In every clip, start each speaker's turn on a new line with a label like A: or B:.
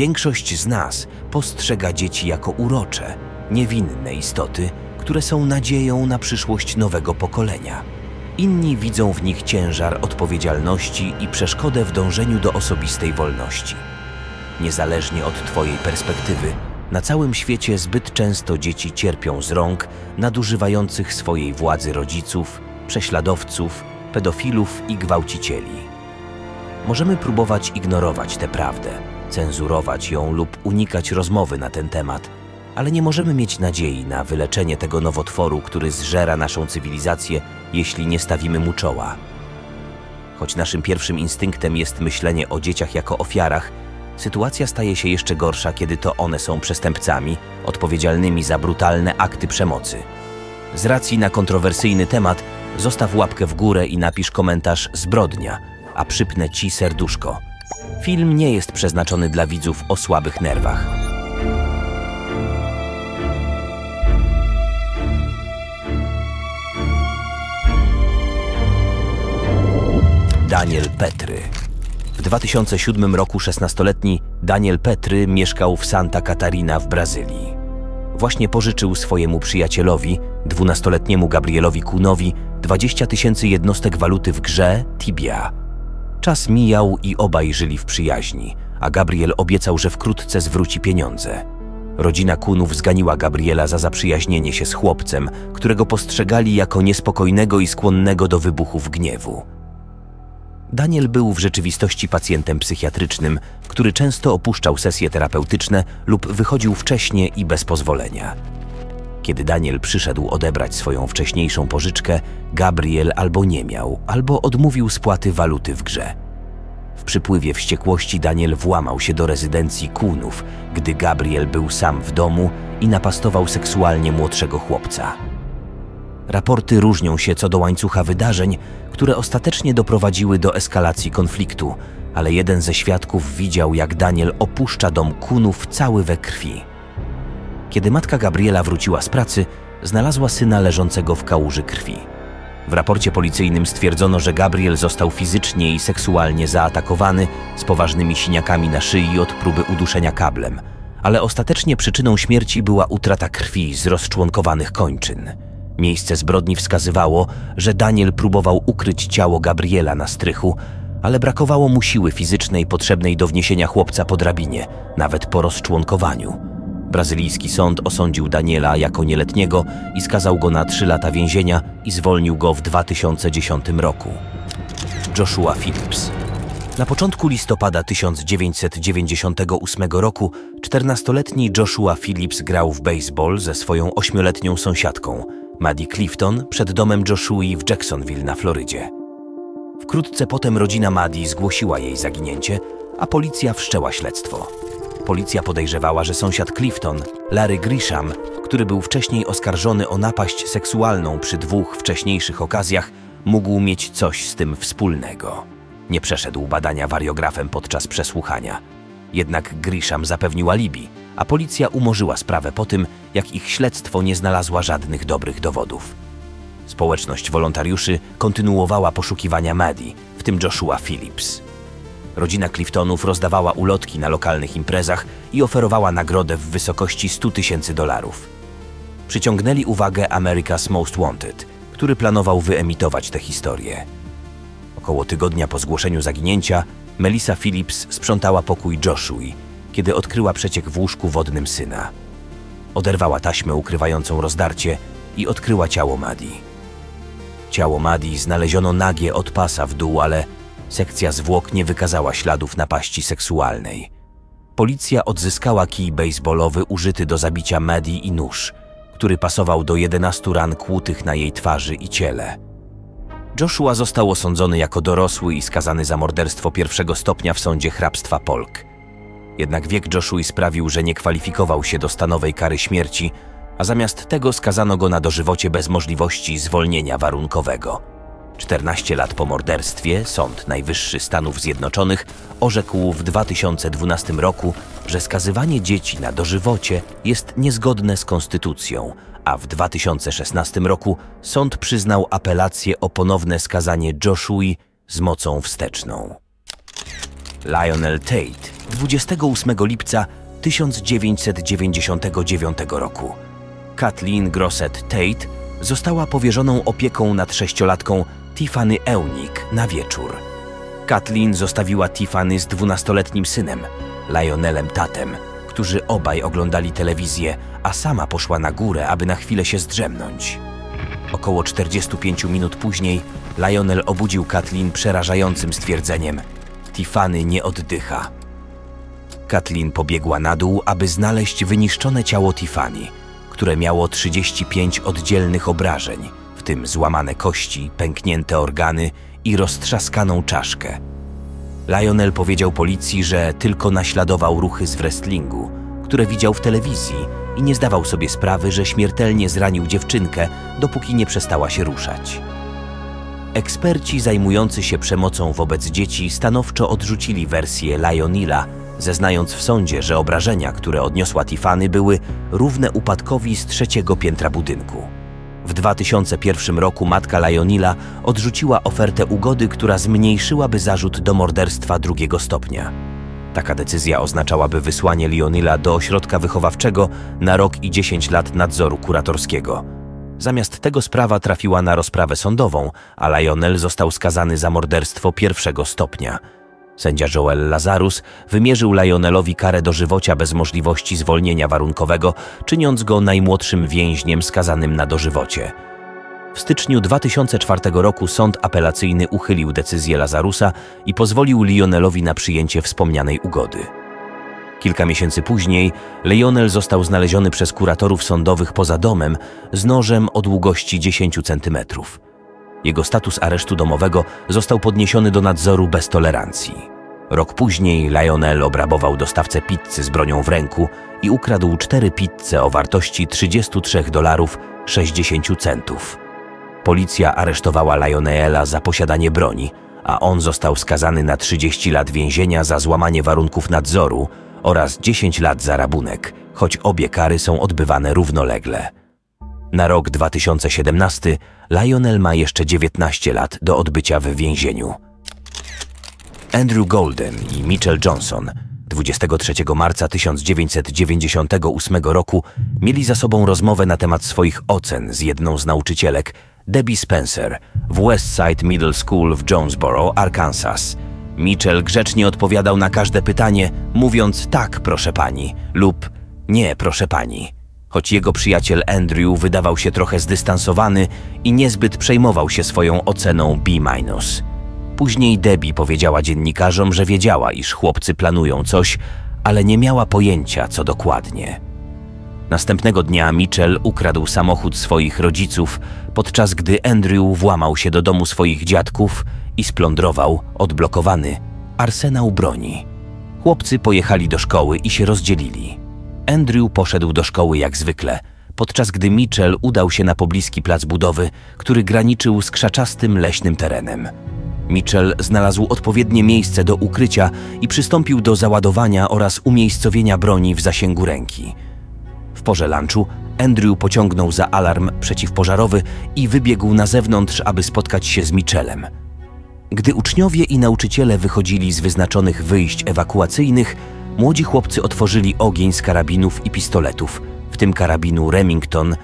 A: Większość z nas postrzega dzieci jako urocze, niewinne istoty, które są nadzieją na przyszłość nowego pokolenia. Inni widzą w nich ciężar odpowiedzialności i przeszkodę w dążeniu do osobistej wolności. Niezależnie od Twojej perspektywy, na całym świecie zbyt często dzieci cierpią z rąk nadużywających swojej władzy rodziców, prześladowców, pedofilów i gwałcicieli. Możemy próbować ignorować tę prawdę, cenzurować ją lub unikać rozmowy na ten temat, ale nie możemy mieć nadziei na wyleczenie tego nowotworu, który zżera naszą cywilizację, jeśli nie stawimy mu czoła. Choć naszym pierwszym instynktem jest myślenie o dzieciach jako ofiarach, sytuacja staje się jeszcze gorsza, kiedy to one są przestępcami odpowiedzialnymi za brutalne akty przemocy. Z racji na kontrowersyjny temat zostaw łapkę w górę i napisz komentarz zbrodnia, a przypnę Ci serduszko. Film nie jest przeznaczony dla widzów o słabych nerwach. Daniel Petry. W 2007 roku 16-letni Daniel Petry mieszkał w Santa Catarina w Brazylii. Właśnie pożyczył swojemu przyjacielowi, 12-letniemu Gabrielowi Kunowi, 20 000 jednostek waluty w grze Tibia. Czas mijał i obaj żyli w przyjaźni, a Gabriel obiecał, że wkrótce zwróci pieniądze. Rodzina Kunów zganiła Gabriela za zaprzyjaźnienie się z chłopcem, którego postrzegali jako niespokojnego i skłonnego do wybuchów gniewu. Daniel był w rzeczywistości pacjentem psychiatrycznym, który często opuszczał sesje terapeutyczne lub wychodził wcześnie i bez pozwolenia. Kiedy Daniel przyszedł odebrać swoją wcześniejszą pożyczkę, Gabriel albo nie miał, albo odmówił spłaty waluty w grze. W przypływie wściekłości Daniel włamał się do rezydencji Kunów, gdy Gabriel był sam w domu i napastował seksualnie młodszego chłopca. Raporty różnią się co do łańcucha wydarzeń, które ostatecznie doprowadziły do eskalacji konfliktu, ale jeden ze świadków widział, jak Daniel opuszcza dom Kunów cały we krwi. Kiedy matka Gabriela wróciła z pracy, znalazła syna leżącego w kałuży krwi. W raporcie policyjnym stwierdzono, że Gabriel został fizycznie i seksualnie zaatakowany z poważnymi siniakami na szyi od próby uduszenia kablem, ale ostatecznie przyczyną śmierci była utrata krwi z rozczłonkowanych kończyn. Miejsce zbrodni wskazywało, że Daniel próbował ukryć ciało Gabriela na strychu, ale brakowało mu siły fizycznej potrzebnej do wniesienia chłopca po drabinie, nawet po rozczłonkowaniu. Brazylijski sąd osądził Daniela jako nieletniego i skazał go na 3 lata więzienia i zwolnił go w 2010 roku. Joshua Phillips. Na początku listopada 1998 roku 14-letni Joshua Phillips grał w baseball ze swoją 8-letnią sąsiadką, Maddie Clifton, przed domem Joshui w Jacksonville na Florydzie. Wkrótce potem rodzina Maddie zgłosiła jej zaginięcie, a policja wszczęła śledztwo. Policja podejrzewała, że sąsiad Clifton, Larry Grisham, który był wcześniej oskarżony o napaść seksualną przy 2 wcześniejszych okazjach, mógł mieć coś z tym wspólnego. Nie przeszedł badania wariografem podczas przesłuchania. Jednak Grisham zapewnił alibi, a policja umorzyła sprawę po tym, jak ich śledztwo nie znalazła żadnych dobrych dowodów. Społeczność wolontariuszy kontynuowała poszukiwania Maddie, w tym Joshua Phillips. Rodzina Cliftonów rozdawała ulotki na lokalnych imprezach i oferowała nagrodę w wysokości $100 000. Przyciągnęli uwagę America's Most Wanted, który planował wyemitować tę historię. Około tygodnia po zgłoszeniu zaginięcia Melissa Phillips sprzątała pokój Joshui, kiedy odkryła przeciek w łóżku wodnym syna. Oderwała taśmę ukrywającą rozdarcie i odkryła ciało Maddie. Ciało Maddie znaleziono nagie od pasa w dół, ale sekcja zwłok nie wykazała śladów napaści seksualnej. Policja odzyskała kij baseballowy użyty do zabicia Maddie i nóż, który pasował do 11 ran kłutych na jej twarzy i ciele. Joshua został osądzony jako dorosły i skazany za morderstwo 1. stopnia w sądzie hrabstwa Polk. Jednak wiek Joshui sprawił, że nie kwalifikował się do stanowej kary śmierci, a zamiast tego skazano go na dożywocie bez możliwości zwolnienia warunkowego. 14 lat po morderstwie Sąd Najwyższy Stanów Zjednoczonych orzekł w 2012 roku, że skazywanie dzieci na dożywocie jest niezgodne z konstytucją, a w 2016 roku sąd przyznał apelację o ponowne skazanie Joshui z mocą wsteczną. Lionel Tate. 28 lipca 1999 roku Kathleen Grosset Tate została powierzoną opieką nad 6-latką Tiffany Eunick na wieczór. Kathleen zostawiła Tiffany z 12-letnim synem, Lionelem Tatem, którzy obaj oglądali telewizję, a sama poszła na górę, aby na chwilę się zdrzemnąć. Około 45 minut później Lionel obudził Kathleen przerażającym stwierdzeniem: Tiffany nie oddycha. Kathleen pobiegła na dół, aby znaleźć wyniszczone ciało Tiffany, które miało 35 oddzielnych obrażeń, w tym złamane kości, pęknięte organy i roztrzaskaną czaszkę. Lionel powiedział policji, że tylko naśladował ruchy z wrestlingu, które widział w telewizji i nie zdawał sobie sprawy, że śmiertelnie zranił dziewczynkę, dopóki nie przestała się ruszać. Eksperci zajmujący się przemocą wobec dzieci stanowczo odrzucili wersję Lionela, zeznając w sądzie, że obrażenia, które odniosła Tiffany, były równe upadkowi z 3. piętra budynku. W 2001 roku matka Lionela odrzuciła ofertę ugody, która zmniejszyłaby zarzut do morderstwa 2. stopnia. Taka decyzja oznaczałaby wysłanie Lionela do ośrodka wychowawczego na rok i 10 lat nadzoru kuratorskiego. Zamiast tego sprawa trafiła na rozprawę sądową, a Lionel został skazany za morderstwo 1. stopnia. Sędzia Joel Lazarus wymierzył Lionelowi karę dożywocia bez możliwości zwolnienia warunkowego, czyniąc go najmłodszym więźniem skazanym na dożywocie. W styczniu 2004 roku sąd apelacyjny uchylił decyzję Lazarusa i pozwolił Lionelowi na przyjęcie wspomnianej ugody. Kilka miesięcy później Lionel został znaleziony przez kuratorów sądowych poza domem z nożem o długości 10 cm. Jego status aresztu domowego został podniesiony do nadzoru bez tolerancji. Rok później Lionel obrabował dostawcę pizzy z bronią w ręku i ukradł 4 pizze o wartości $32,60. Policja aresztowała Lionela za posiadanie broni, a on został skazany na 30 lat więzienia za złamanie warunków nadzoru oraz 10 lat za rabunek, choć obie kary są odbywane równolegle. Na rok 2017 Lionel ma jeszcze 19 lat do odbycia w więzieniu. Andrew Golden i Mitchell Johnson 23 marca 1998 roku mieli za sobą rozmowę na temat swoich ocen z jedną z nauczycielek, Debbie Spencer, w Westside Middle School w Jonesboro, Arkansas. Mitchell grzecznie odpowiadał na każde pytanie, mówiąc tak, proszę pani, lub nie, proszę pani. Choć jego przyjaciel Andrew wydawał się trochę zdystansowany i niezbyt przejmował się swoją oceną B-. Później Debbie powiedziała dziennikarzom, że wiedziała, iż chłopcy planują coś, ale nie miała pojęcia, co dokładnie. Następnego dnia Mitchell ukradł samochód swoich rodziców, podczas gdy Andrew włamał się do domu swoich dziadków i splądrował, odblokowany, arsenał broni. Chłopcy pojechali do szkoły i się rozdzielili. Andrew poszedł do szkoły jak zwykle, podczas gdy Mitchell udał się na pobliski plac budowy, który graniczył z krzaczastym leśnym terenem. Mitchell znalazł odpowiednie miejsce do ukrycia i przystąpił do załadowania oraz umiejscowienia broni w zasięgu ręki. W porze lunchu Andrew pociągnął za alarm przeciwpożarowy i wybiegł na zewnątrz, aby spotkać się z Mitchellem. Gdy uczniowie i nauczyciele wychodzili z wyznaczonych wyjść ewakuacyjnych, młodzi chłopcy otworzyli ogień z karabinów i pistoletów, w tym karabinu Remington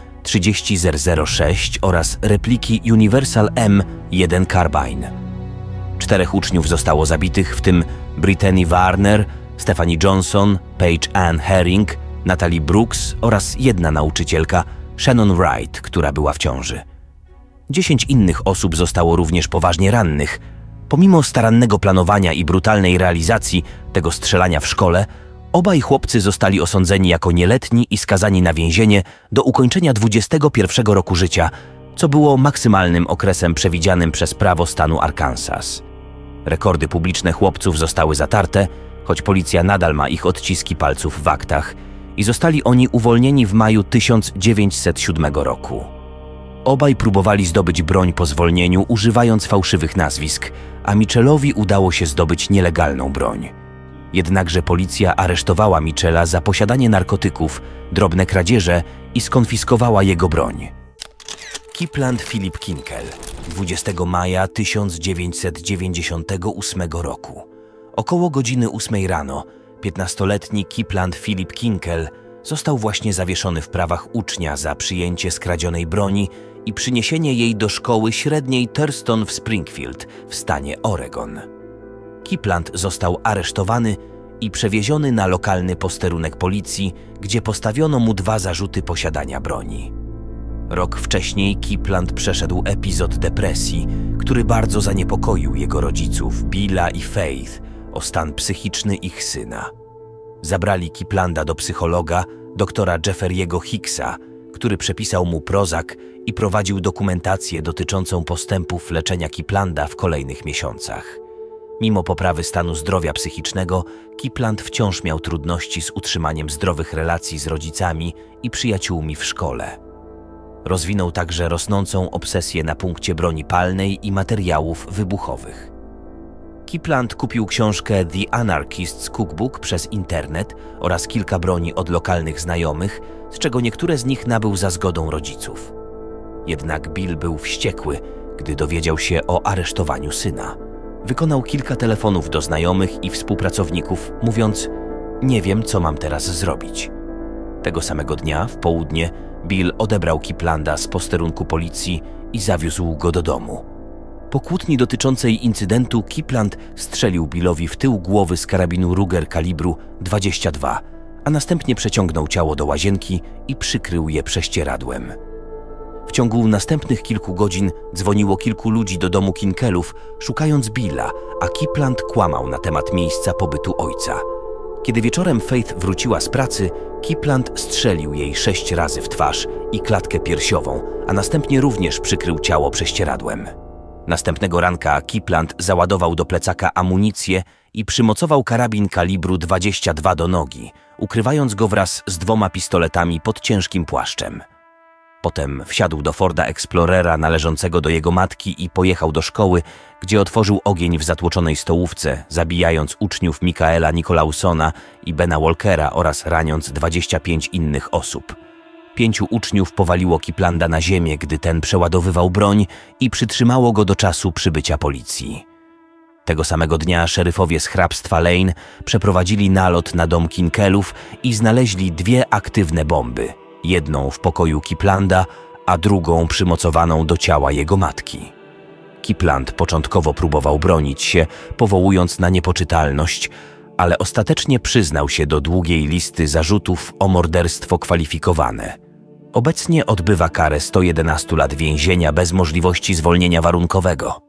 A: 30-06 oraz repliki Universal M1 Carbine. 4 uczniów zostało zabitych, w tym Brittany Warner, Stephanie Johnson, Paige Ann Herring, Natalie Brooks oraz jedna nauczycielka, Shannon Wright, która była w ciąży. 10 innych osób zostało również poważnie rannych. Pomimo starannego planowania i brutalnej realizacji tego strzelania w szkole, obaj chłopcy zostali osądzeni jako nieletni i skazani na więzienie do ukończenia 21 roku życia, co było maksymalnym okresem przewidzianym przez prawo stanu Arkansas. Rekordy publiczne chłopców zostały zatarte, choć policja nadal ma ich odciski palców w aktach, i zostali oni uwolnieni w maju 1907 roku. Obaj próbowali zdobyć broń po zwolnieniu, używając fałszywych nazwisk, a Mitchellowi udało się zdobyć nielegalną broń. Jednakże policja aresztowała Mitchella za posiadanie narkotyków, drobne kradzieże i skonfiskowała jego broń. Kipland Philip Kinkel, 20 maja 1998 roku. Około godziny 8 rano 15-letni Kipland Philip Kinkel został właśnie zawieszony w prawach ucznia za przyjęcie skradzionej broni i przyniesienie jej do szkoły średniej Thurston w Springfield w stanie Oregon. Kipland został aresztowany i przewieziony na lokalny posterunek policji, gdzie postawiono mu 2 zarzuty posiadania broni. Rok wcześniej Kipland przeszedł epizod depresji, który bardzo zaniepokoił jego rodziców, Billa i Faith, o stan psychiczny ich syna. Zabrali Kiplanda do psychologa, doktora Jefferiego Hicksa, który przepisał mu Prozac i prowadził dokumentację dotyczącą postępów leczenia Kiplanda w kolejnych miesiącach. Mimo poprawy stanu zdrowia psychicznego, Kipland wciąż miał trudności z utrzymaniem zdrowych relacji z rodzicami i przyjaciółmi w szkole. Rozwinął także rosnącą obsesję na punkcie broni palnej i materiałów wybuchowych. Kipland kupił książkę The Anarchist's Cookbook przez internet oraz kilka broni od lokalnych znajomych, z czego niektóre z nich nabył za zgodą rodziców. Jednak Bill był wściekły, gdy dowiedział się o aresztowaniu syna. Wykonał kilka telefonów do znajomych i współpracowników, mówiąc: „Nie wiem, co mam teraz zrobić”. Tego samego dnia, w południe, Bill odebrał Kiplanda z posterunku policji i zawiózł go do domu. Po kłótni dotyczącej incydentu Kipland strzelił Billowi w tył głowy z karabinu Ruger kalibru 22, a następnie przeciągnął ciało do łazienki i przykrył je prześcieradłem. W ciągu następnych kilku godzin dzwoniło kilku ludzi do domu Kinkelów, szukając Billa, a Kipland kłamał na temat miejsca pobytu ojca. Kiedy wieczorem Faith wróciła z pracy, Kipland strzelił jej 6 razy w twarz i klatkę piersiową, a następnie również przykrył ciało prześcieradłem. Następnego ranka Kipland załadował do plecaka amunicję i przymocował karabin kalibru 22 do nogi, ukrywając go wraz z 2 pistoletami pod ciężkim płaszczem. Potem wsiadł do Forda Explorera należącego do jego matki i pojechał do szkoły, gdzie otworzył ogień w zatłoczonej stołówce, zabijając uczniów Michaela Nicolausona i Bena Walkera oraz raniąc 25 innych osób. 5 uczniów powaliło Kiplanda na ziemię, gdy ten przeładowywał broń i przytrzymało go do czasu przybycia policji. Tego samego dnia szeryfowie z hrabstwa Lane przeprowadzili nalot na dom Kinkelów i znaleźli 2 aktywne bomby. Jedną w pokoju Kiplanda, a drugą przymocowaną do ciała jego matki. Kipland początkowo próbował bronić się, powołując na niepoczytalność, ale ostatecznie przyznał się do długiej listy zarzutów o morderstwo kwalifikowane. Obecnie odbywa karę 111 lat więzienia bez możliwości zwolnienia warunkowego.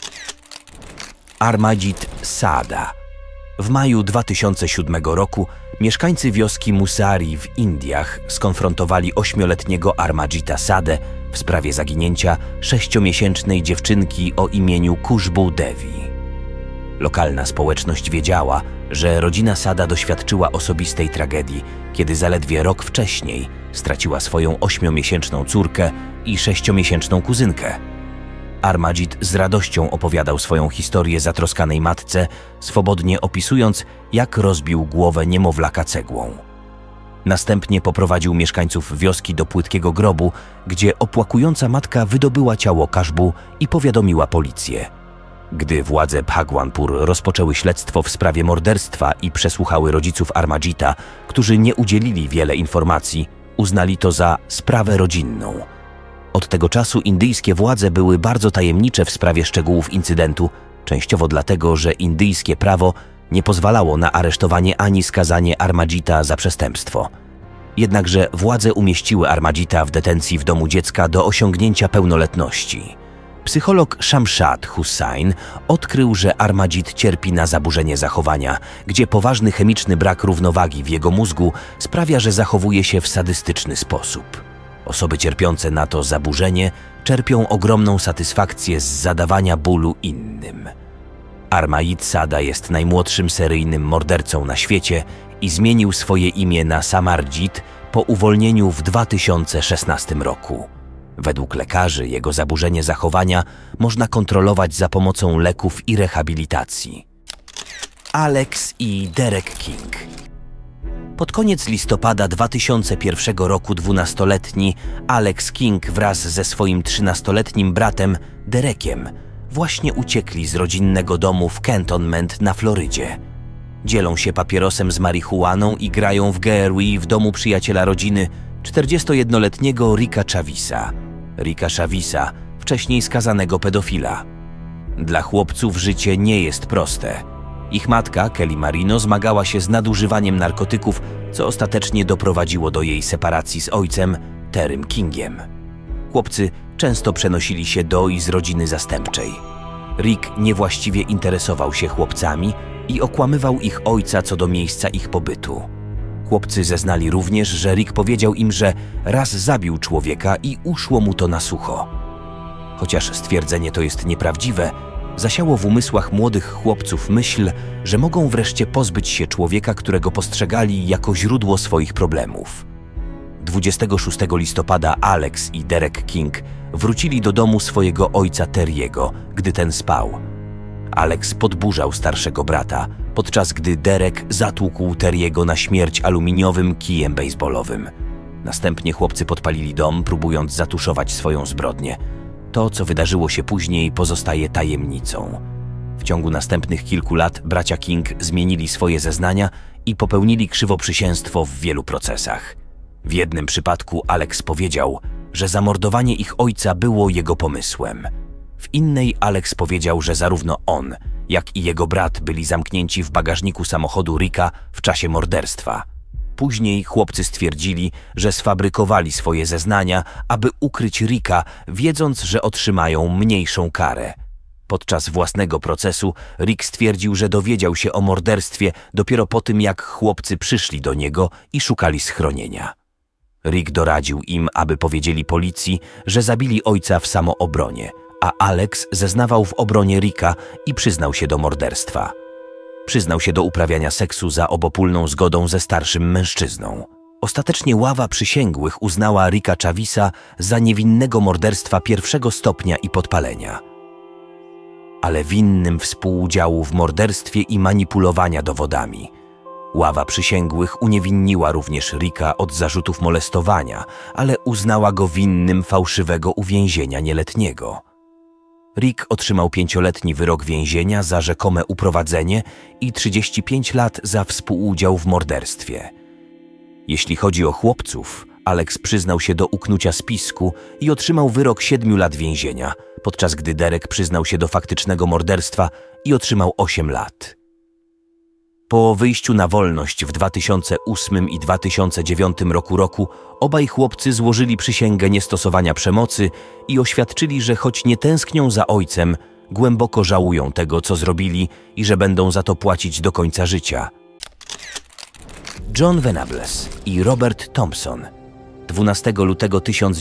A: Armajit Saada. W maju 2007 roku mieszkańcy wioski Musari w Indiach skonfrontowali 8-letniego Armajita Sadę w sprawie zaginięcia 6-miesięcznej dziewczynki o imieniu Khushbu Devi. Lokalna społeczność wiedziała, że rodzina Sada doświadczyła osobistej tragedii, kiedy zaledwie rok wcześniej straciła swoją 8-miesięczną córkę i 6-miesięczną kuzynkę. Armajit z radością opowiadał swoją historię zatroskanej matce, swobodnie opisując, jak rozbił głowę niemowlaka cegłą. Następnie poprowadził mieszkańców wioski do płytkiego grobu, gdzie opłakująca matka wydobyła ciało Khushbu i powiadomiła policję. Gdy władze Bhagwanpur rozpoczęły śledztwo w sprawie morderstwa i przesłuchały rodziców Armajita, którzy nie udzielili wiele informacji, uznali to za sprawę rodzinną. Od tego czasu indyjskie władze były bardzo tajemnicze w sprawie szczegółów incydentu, częściowo dlatego, że indyjskie prawo nie pozwalało na aresztowanie ani skazanie Armajita za przestępstwo. Jednakże władze umieściły Armajita w detencji w domu dziecka do osiągnięcia pełnoletności. Psycholog Shamshad Hussain odkrył, że Armajit cierpi na zaburzenie zachowania, gdzie poważny chemiczny brak równowagi w jego mózgu sprawia, że zachowuje się w sadystyczny sposób. Osoby cierpiące na to zaburzenie czerpią ogromną satysfakcję z zadawania bólu innym. Armajit Sada jest najmłodszym seryjnym mordercą na świecie i zmienił swoje imię na Samarjit po uwolnieniu w 2016 roku. Według lekarzy jego zaburzenie zachowania można kontrolować za pomocą leków i rehabilitacji. Alex i Derek King. Pod koniec listopada 2001 roku 12-letni Alex King wraz ze swoim 13-letnim bratem Derekiem właśnie uciekli z rodzinnego domu w Cantonment na Florydzie. Dzielą się papierosem z marihuaną i grają w GRE w domu przyjaciela rodziny, 41-letniego Ricka Chavisa. Ricka Chavisa, wcześniej skazanego pedofila. Dla chłopców życie nie jest proste. Ich matka, Kelly Marino, zmagała się z nadużywaniem narkotyków, co ostatecznie doprowadziło do jej separacji z ojcem, Terrym Kingiem. Chłopcy często przenosili się do i z rodziny zastępczej. Rick niewłaściwie interesował się chłopcami i okłamywał ich ojca co do miejsca ich pobytu. Chłopcy zeznali również, że Rick powiedział im, że raz zabił człowieka i uszło mu to na sucho. Chociaż stwierdzenie to jest nieprawdziwe, zasiało w umysłach młodych chłopców myśl, że mogą wreszcie pozbyć się człowieka, którego postrzegali jako źródło swoich problemów. 26 listopada Alex i Derek King wrócili do domu swojego ojca Terry'ego, gdy ten spał. Alex podburzał starszego brata, podczas gdy Derek zatłukł Terry'ego na śmierć aluminiowym kijem baseballowym. Następnie chłopcy podpalili dom, próbując zatuszować swoją zbrodnię. To, co wydarzyło się później, pozostaje tajemnicą. W ciągu następnych kilku lat bracia King zmienili swoje zeznania i popełnili krzywoprzysięstwo w wielu procesach. W jednym przypadku Alex powiedział, że zamordowanie ich ojca było jego pomysłem. W innej Alex powiedział, że zarówno on, jak i jego brat byli zamknięci w bagażniku samochodu Ricka w czasie morderstwa. Później chłopcy stwierdzili, że sfabrykowali swoje zeznania, aby ukryć Ricka, wiedząc, że otrzymają mniejszą karę. Podczas własnego procesu Rick stwierdził, że dowiedział się o morderstwie dopiero po tym, jak chłopcy przyszli do niego i szukali schronienia. Rick doradził im, aby powiedzieli policji, że zabili ojca w samoobronie, a Alex zeznawał w obronie Ricka i przyznał się do morderstwa. Przyznał się do uprawiania seksu za obopólną zgodą ze starszym mężczyzną. Ostatecznie ława przysięgłych uznała Ricka Chavisa za niewinnego morderstwa pierwszego stopnia i podpalenia, ale winnym współudziału w morderstwie i manipulowania dowodami. Ława przysięgłych uniewinniła również Ricka od zarzutów molestowania, ale uznała go winnym fałszywego uwięzienia nieletniego. Rick otrzymał 5-letni wyrok więzienia za rzekome uprowadzenie i 35 lat za współudział w morderstwie. Jeśli chodzi o chłopców, Alex przyznał się do uknucia spisku i otrzymał wyrok 7 lat więzienia, podczas gdy Derek przyznał się do faktycznego morderstwa i otrzymał 8 lat. Po wyjściu na wolność w 2008 i 2009 roku obaj chłopcy złożyli przysięgę niestosowania przemocy i oświadczyli, że choć nie tęsknią za ojcem, głęboko żałują tego, co zrobili i że będą za to płacić do końca życia. John Venables i Robert Thompson, 12 lutego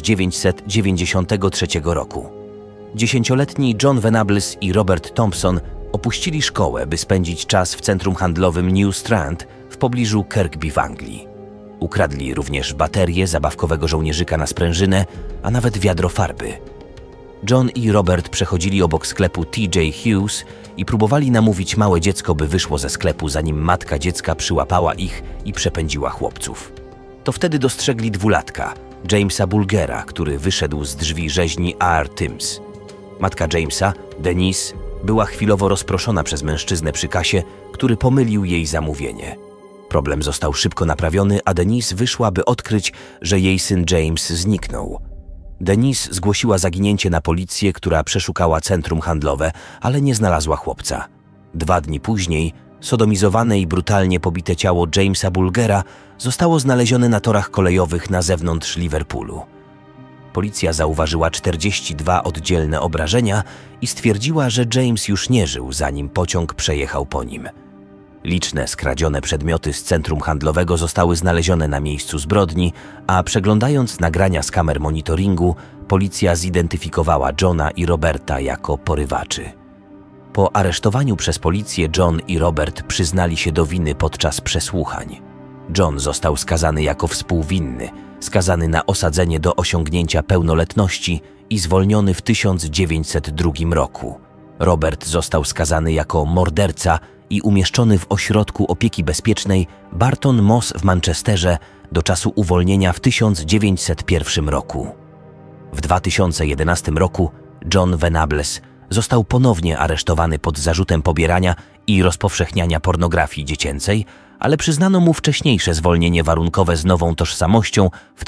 A: 1993 roku. 10-letni John Venables i Robert Thompson opuścili szkołę, by spędzić czas w centrum handlowym New Strand w pobliżu Kirkby w Anglii. Ukradli również baterię zabawkowego żołnierzyka na sprężynę, a nawet wiadro farby. John i Robert przechodzili obok sklepu TJ Hughes i próbowali namówić małe dziecko, by wyszło ze sklepu, zanim matka dziecka przyłapała ich i przepędziła chłopców. To wtedy dostrzegli dwulatka, Jamesa Bulgera, który wyszedł z drzwi rzeźni A.R. Timms. Matka Jamesa, Denise, była chwilowo rozproszona przez mężczyznę przy kasie, który pomylił jej zamówienie. Problem został szybko naprawiony, a Denise wyszła, by odkryć, że jej syn James zniknął. Denise zgłosiła zaginięcie na policję, która przeszukała centrum handlowe, ale nie znalazła chłopca. 2 dni później sodomizowane i brutalnie pobite ciało Jamesa Bulgera zostało znalezione na torach kolejowych na zewnątrz Liverpoolu. Policja zauważyła 42 oddzielne obrażenia i stwierdziła, że James już nie żył, zanim pociąg przejechał po nim. Liczne skradzione przedmioty z centrum handlowego zostały znalezione na miejscu zbrodni, a przeglądając nagrania z kamer monitoringu, policja zidentyfikowała Johna i Roberta jako porywaczy. Po aresztowaniu przez policję John i Robert przyznali się do winy podczas przesłuchań. John został skazany jako współwinny, skazany na osadzenie do osiągnięcia pełnoletności i zwolniony w 1902 roku. Robert został skazany jako morderca i umieszczony w ośrodku opieki bezpiecznej Barton Moss w Manchesterze do czasu uwolnienia w 1901 roku. W 2011 roku John Venables, został ponownie aresztowany pod zarzutem pobierania i rozpowszechniania pornografii dziecięcej, ale przyznano mu wcześniejsze zwolnienie warunkowe z nową tożsamością w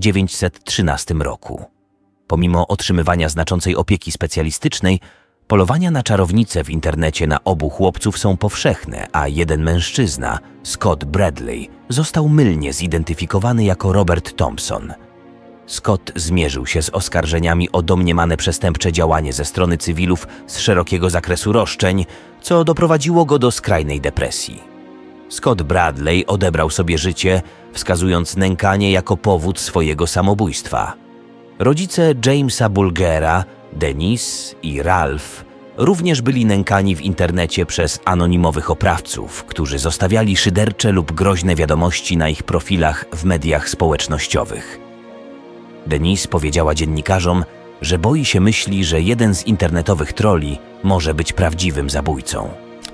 A: 1913 roku. Pomimo otrzymywania znaczącej opieki specjalistycznej, polowania na czarownice w internecie na obu chłopców są powszechne, a jeden mężczyzna, Scott Bradley, został mylnie zidentyfikowany jako Robert Thompson. Scott zmierzył się z oskarżeniami o domniemane przestępcze działanie ze strony cywilów z szerokiego zakresu roszczeń, co doprowadziło go do skrajnej depresji. Scott Bradley odebrał sobie życie, wskazując nękanie jako powód swojego samobójstwa. Rodzice Jamesa Bulgera, Denise i Ralph również byli nękani w internecie przez anonimowych oprawców, którzy zostawiali szydercze lub groźne wiadomości na ich profilach w mediach społecznościowych. Denise powiedziała dziennikarzom, że boi się myśli, że jeden z internetowych trolli może być prawdziwym zabójcą.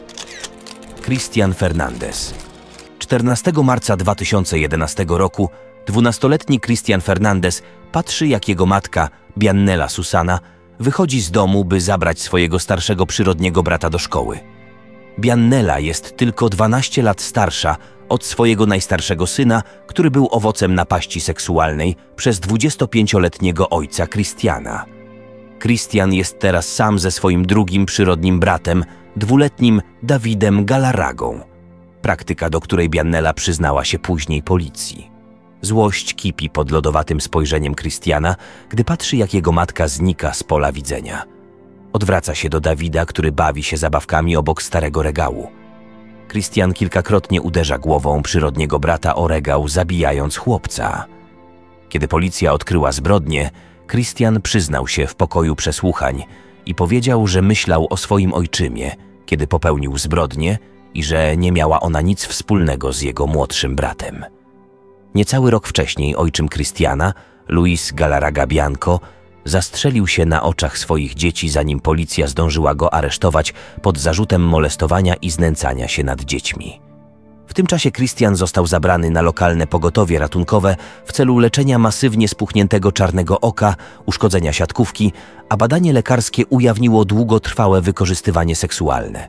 A: Christian Fernandez. 14 marca 2011 roku 12-letni Christian Fernandez patrzy, jak jego matka, Biannela Susana, wychodzi z domu, by zabrać swojego starszego przyrodniego brata do szkoły. Biannela jest tylko 12 lat starsza od swojego najstarszego syna, który był owocem napaści seksualnej przez 25-letniego ojca Christiana. Christian jest teraz sam ze swoim drugim przyrodnim bratem, 2-letnim Davidem Galarragą. Praktyka, do której Biannela przyznała się później policji. Złość kipi pod lodowatym spojrzeniem Christiana, gdy patrzy, jak jego matka znika z pola widzenia. Odwraca się do Davida, który bawi się zabawkami obok starego regału. Christian kilkakrotnie uderza głową przyrodniego brata o regał, zabijając chłopca. Kiedy policja odkryła zbrodnię, Christian przyznał się w pokoju przesłuchań i powiedział, że myślał o swoim ojczymie, kiedy popełnił zbrodnię i że nie miała ona nic wspólnego z jego młodszym bratem. Niecały rok wcześniej ojczym Christiana, Luis Galarraga Bianco, zastrzelił się na oczach swoich dzieci, zanim policja zdążyła go aresztować pod zarzutem molestowania i znęcania się nad dziećmi. W tym czasie Christian został zabrany na lokalne pogotowie ratunkowe w celu leczenia masywnie spuchniętego czarnego oka, uszkodzenia siatkówki, a badanie lekarskie ujawniło długotrwałe wykorzystywanie seksualne.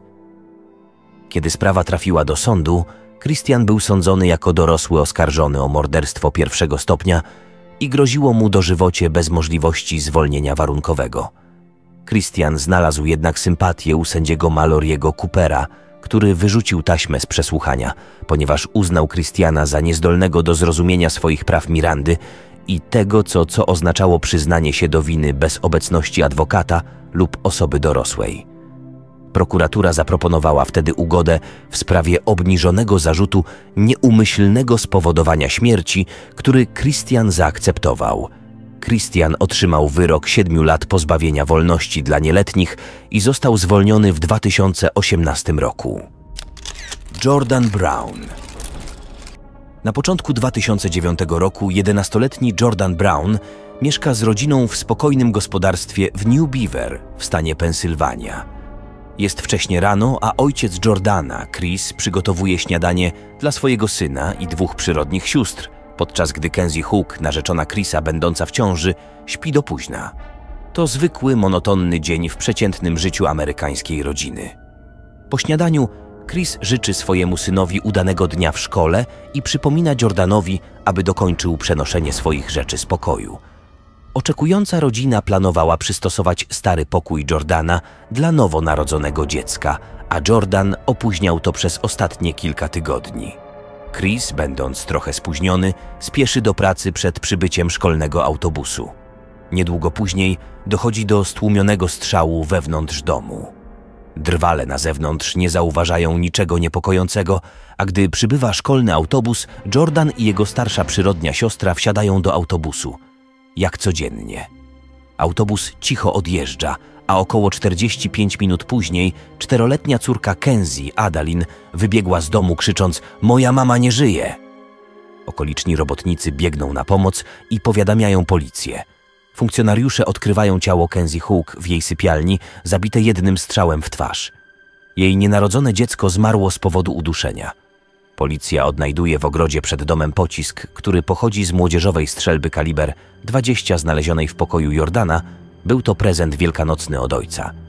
A: Kiedy sprawa trafiła do sądu, Christian był sądzony jako dorosły oskarżony o morderstwo pierwszego stopnia i groziło mu dożywocie bez możliwości zwolnienia warunkowego. Christian znalazł jednak sympatię u sędziego Mallory'ego Coopera, który wyrzucił taśmę z przesłuchania, ponieważ uznał Christiana za niezdolnego do zrozumienia swoich praw Mirandy i tego, co oznaczało przyznanie się do winy bez obecności adwokata lub osoby dorosłej. Prokuratura zaproponowała wtedy ugodę w sprawie obniżonego zarzutu nieumyślnego spowodowania śmierci, który Christian zaakceptował. Christian otrzymał wyrok 7 lat pozbawienia wolności dla nieletnich i został zwolniony w 2018 roku. Jordan Brown. Na początku 2009 roku 11-letni Jordan Brown mieszka z rodziną w spokojnym gospodarstwie w New Beaver w stanie Pensylwania. Jest wcześnie rano, a ojciec Jordana, Chris, przygotowuje śniadanie dla swojego syna i 2 przyrodnich sióstr, podczas gdy Kenzie Hook, narzeczona Chrisa będąca w ciąży, śpi do późna. To zwykły, monotonny dzień w przeciętnym życiu amerykańskiej rodziny. Po śniadaniu Chris życzy swojemu synowi udanego dnia w szkole i przypomina Jordanowi, aby dokończył przenoszenie swoich rzeczy z pokoju. Oczekująca rodzina planowała przystosować stary pokój Jordana dla nowonarodzonego dziecka, a Jordan opóźniał to przez ostatnie kilka tygodni. Chris, będąc trochę spóźniony, spieszy do pracy przed przybyciem szkolnego autobusu. Niedługo później dochodzi do stłumionego strzału wewnątrz domu. Drwale na zewnątrz nie zauważają niczego niepokojącego, a gdy przybywa szkolny autobus, Jordan i jego starsza przyrodnia siostra wsiadają do autobusu. Jak codziennie. Autobus cicho odjeżdża, a około 45 minut później 4-letnia córka Kenzie, Adalyn, wybiegła z domu krzycząc: „Moja mama nie żyje!” Okoliczni robotnicy biegną na pomoc i powiadamiają policję. Funkcjonariusze odkrywają ciało Kenzie Hook w jej sypialni, zabite jednym strzałem w twarz. Jej nienarodzone dziecko zmarło z powodu uduszenia. Policja odnajduje w ogrodzie przed domem pocisk, który pochodzi z młodzieżowej strzelby kaliber 20 znalezionej w pokoju Jordana. Był to prezent wielkanocny od ojca.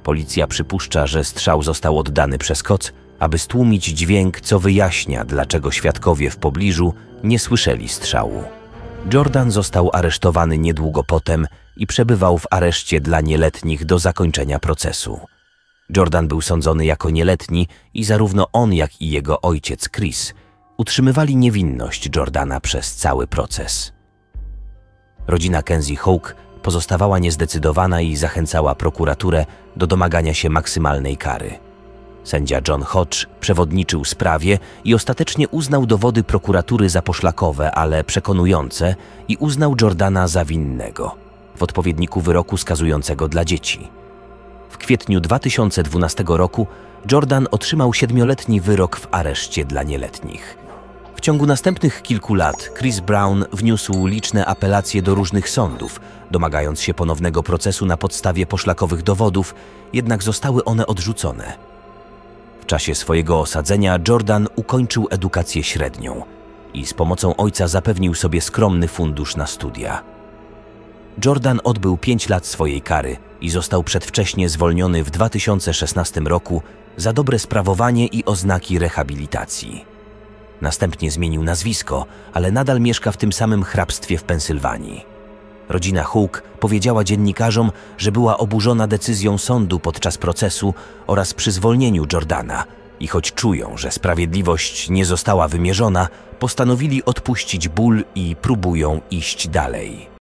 A: Policja przypuszcza, że strzał został oddany przez koc, aby stłumić dźwięk, co wyjaśnia, dlaczego świadkowie w pobliżu nie słyszeli strzału. Jordan został aresztowany niedługo potem i przebywał w areszcie dla nieletnich do zakończenia procesu. Jordan był sądzony jako nieletni i zarówno on, jak i jego ojciec Chris utrzymywali niewinność Jordana przez cały proces. Rodzina Kenzie Houck pozostawała niezdecydowana i zachęcała prokuraturę do domagania się maksymalnej kary. Sędzia John Hodge przewodniczył sprawie i ostatecznie uznał dowody prokuratury za poszlakowe, ale przekonujące i uznał Jordana za winnego, w odpowiedniku wyroku skazującego dla dzieci. W kwietniu 2012 roku Jordan otrzymał 7-letni wyrok w areszcie dla nieletnich. W ciągu następnych kilku lat Chris Brown wniósł liczne apelacje do różnych sądów, domagając się ponownego procesu na podstawie poszlakowych dowodów, jednak zostały one odrzucone. W czasie swojego osadzenia Jordan ukończył edukację średnią i z pomocą ojca zapewnił sobie skromny fundusz na studia. Jordan odbył 5 lat swojej kary i został przedwcześnie zwolniony w 2016 roku za dobre sprawowanie i oznaki rehabilitacji. Następnie zmienił nazwisko, ale nadal mieszka w tym samym hrabstwie w Pensylwanii. Rodzina Houck powiedziała dziennikarzom, że była oburzona decyzją sądu podczas procesu oraz przy zwolnieniu Jordana i choć czują, że sprawiedliwość nie została wymierzona, postanowili odpuścić ból i próbują iść dalej.